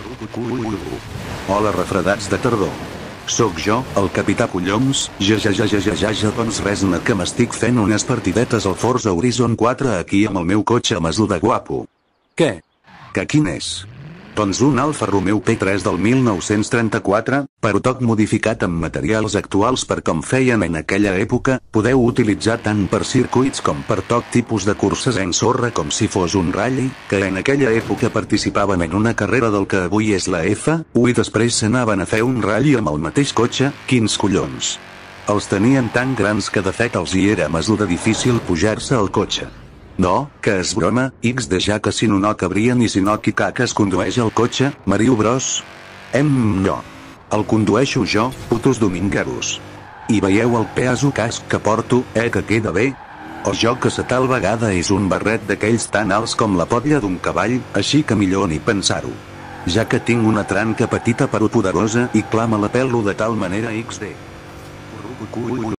Hola refredats de tardor. Sóc jo, el capità Collons, ja, doncs res que m'estic fent unes partidetes al Forza Horizon 4 aquí amb el meu cotxe a mesura guapo. Què? Que quin és? Doncs un Alfa Romeo P3 del 1934, però tot modificat amb materials actuals per com feien en aquella època, podeu utilitzar tant per circuits com per tot tipus de curses en sorra com si fos un rally, que en aquella època participaven en una carrera del que avui és la F1 i després s'anaven a fer un rally amb el mateix cotxe, quins collons. Els tenien tan grans que de fet els hi era mesura difícil pujar-se al cotxe. No, que és broma, XD ja que si no cabria ni si no qui caca es condueix el cotxe, Mario Bros? No. El condueixo jo, putos domingueros. I veieu el pedaço casc que porto, que queda bé? O jo que sa tal vegada és un barret d'aquells tan alts com la potlla d'un cavall, així que millor ni pensar-ho. Ja que tinc una tranca petita però poderosa i clama la pelo de tal manera XD.